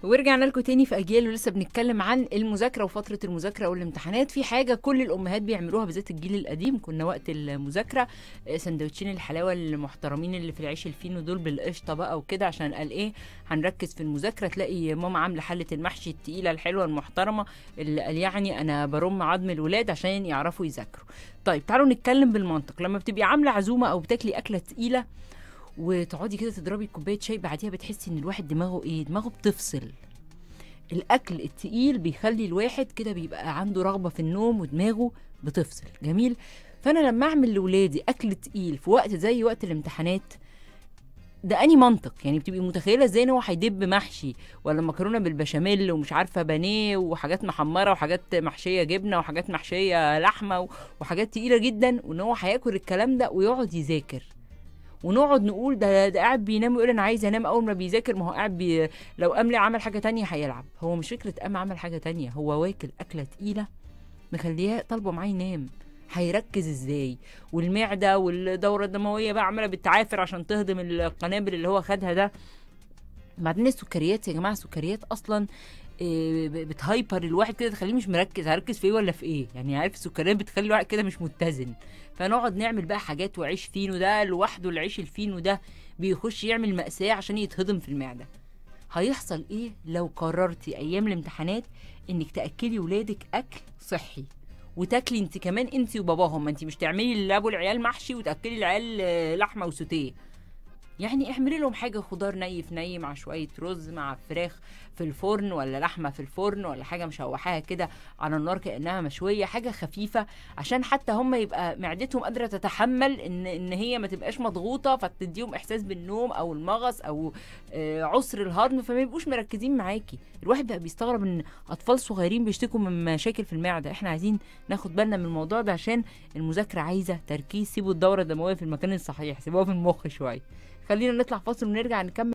ورجعنا لكم تاني في اجيال، ولسه بنتكلم عن المذاكره وفتره المذاكره والامتحانات. في حاجه كل الامهات بيعملوها بالذات الجيل القديم، كنا وقت المذاكره سندوتشين الحلاوه المحترمين اللي في العيش الفينو دول بالقشطه بقى وكده، عشان قال ايه هنركز في المذاكره. تلاقي ماما عامله حله المحشي التقيله الحلوه المحترمه اللي قال يعني انا برم عظم الولاد عشان يعرفوا يذاكروا. طيب تعالوا نتكلم بالمنطق. لما بتبقي عامله عزومه او بتاكلي اكله تقيله وتقعدي كده تضربي كوبايه شاي بعديها، بتحسي ان الواحد دماغه بتفصل. الاكل التقيل بيخلي الواحد كده بيبقى عنده رغبه في النوم ودماغه بتفصل. جميل. فانا لما اعمل لاولادي اكل تقيل في وقت زي وقت الامتحانات، ده اني منطق؟ يعني بتبقي متخيله ازاي ان هو هيدب محشي ولا مكرونه بالبشاميل ومش عارفه بانيه وحاجات محمره وحاجات محشيه جبنه وحاجات محشيه لحمه وحاجات تقيله جدا، وان هو هياكل الكلام ده ويقعد يذاكر، ونقعد نقول ده قاعد بينام ويقول انا عايز انام اول ما بيذاكر؟ ما هو قاعد لو قام عمل حاجه تانية هيلعب. هو مش فكره قام عمل حاجه تانية، هو واكل اكله تقيله مخلياه طالبه معاه ينام. هيركز ازاي؟ والمعده والدوره الدمويه بقى عماله بتعافر عشان تهضم القنابل اللي هو خدها ده. بعدين السكريات يا جماعه، السكريات اصلا بتهايبر الواحد كده، تخليه مش مركز هركز في ايه ولا في ايه. يعني عارف السكريات بتخلي الواحد كده مش متزن. فنقعد نعمل بقى حاجات، وعيش فينو ده لوحده، العيش الفينو ده بيخش يعمل مأساة عشان يتهضم في المعدة. هيحصل ايه لو قررتي ايام الامتحانات انك تأكلي ولادك اكل صحي، وتاكلي انت كمان انت وباباهم؟ ما انت مش تعملي لابو العيال محشي وتأكلي العيال لحمة وسوتيه. يعني اعملي لهم حاجه خضار ني في ني مع شويه رز مع فراخ في الفرن، ولا لحمه في الفرن، ولا حاجه مشوحاها كده على النار كانها مشويه، حاجه خفيفه عشان حتى هم يبقى معدتهم قادره تتحمل ان هي ما تبقاش مضغوطه، فتديهم احساس بالنوم او المغص او عسر الهضم، فما يبقوش مركزين معاكي. الواحد بقى بيستغرب ان اطفال صغيرين بيشتكوا من مشاكل في المعده. احنا عايزين ناخد بالنا من الموضوع ده عشان المذاكره عايزه تركيز. سيبوا الدوره الدمويه في المكان الصحيح، سيبوها في المخ شويه. خلينا نطلع فاصل ونرجع نكمل.